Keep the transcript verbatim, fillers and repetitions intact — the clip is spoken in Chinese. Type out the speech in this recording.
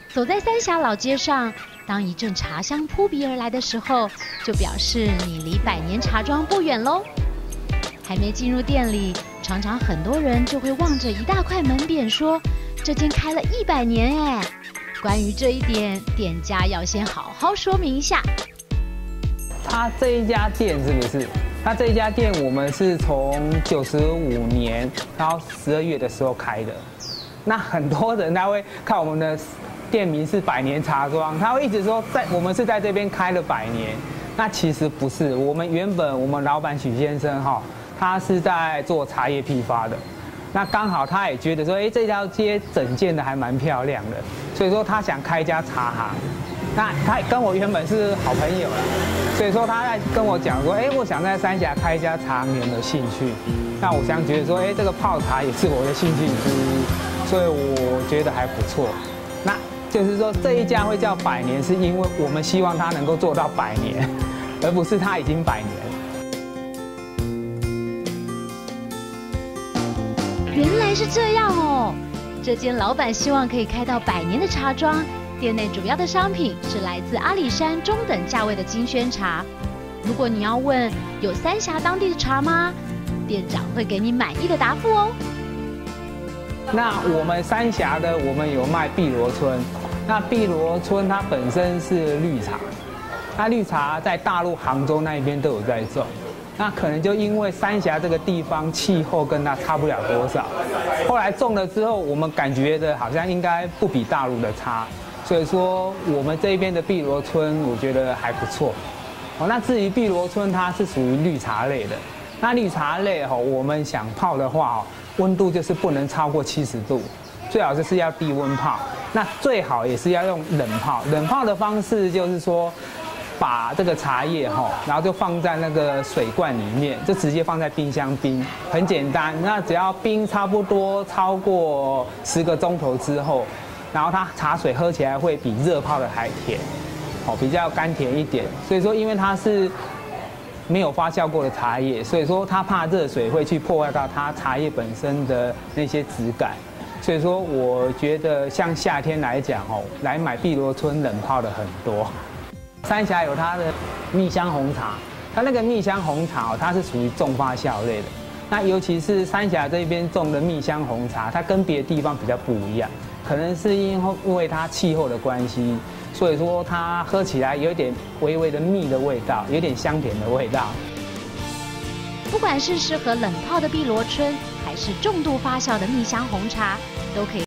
走在三峡老街上，当一阵茶香扑鼻而来的时候，就表示你离百年茶庄不远喽。还没进入店里，常常很多人就会望着一大块门匾说：“这间开了一百年哎。”关于这一点，店家要先好好说明一下。 他这一家店是不是？他这一家店我们是从九十五年到十二月的时候开的。那很多人他会看我们的店名是百年茶庄，他会一直说在我们是在这边开了百年。那其实不是，我们原本我们老板许先生哈，他是在做茶叶批发的。那刚好他也觉得说，哎，这条街整建的还蛮漂亮的，所以说他想开一家茶行。那他跟我原本是好朋友啦，所以说他在跟我讲说，哎，我想在三峡开一家茶行，有没有兴趣？那我想觉得说，哎，这个泡茶也是我的兴趣之一。所以我觉得还不错，那就是说这一家会叫百年，是因为我们希望它能够做到百年，而不是它已经百年。 原来是这样哦！这间老板希望可以开到百年的茶庄，店内主要的商品是来自阿里山中等价位的金萱茶。如果你要问有三峡当地的茶吗？店长会给你满意的答复哦。 那我们三峡的，我们有卖碧螺春。那碧螺春它本身是绿茶，那绿茶在大陆杭州那边都有在种。那可能就因为三峡这个地方气候跟它差不了多少，后来种了之后，我们感觉的好像应该不比大陆的差，所以说我们这边的碧螺春我觉得还不错。哦，那至于碧螺春它是属于绿茶类的，那绿茶类哈，我们想泡的话哦。温度就是不能超过七十度，最好就是要低温泡。那最好也是要用冷泡。冷泡的方式就是说，把这个茶叶哈，然后就放在那个水罐里面，就直接放在冰箱冰，很简单。那只要冰差不多超过十个钟头之后，然后它茶水喝起来会比热泡的还甜，哦，比较甘甜一点。所以说，因为它是没有发酵过的茶叶，所以说它怕热水会去破坏到它茶叶本身的那些质感，所以说我觉得像夏天来讲哦，来买碧螺春冷泡的很多。三峡有它的蜜香红茶，它那个蜜香红茶哦，它是属于重发酵类的。那尤其是三峡这边种的蜜香红茶，它跟别的地方比较不一样，可能是因为因为它气候的关系。所以说它喝起来有点微微的蜜的味道，有点香甜的味道。 不管是适合冷泡的碧螺春，还是重度发酵的蜜香红茶，都可以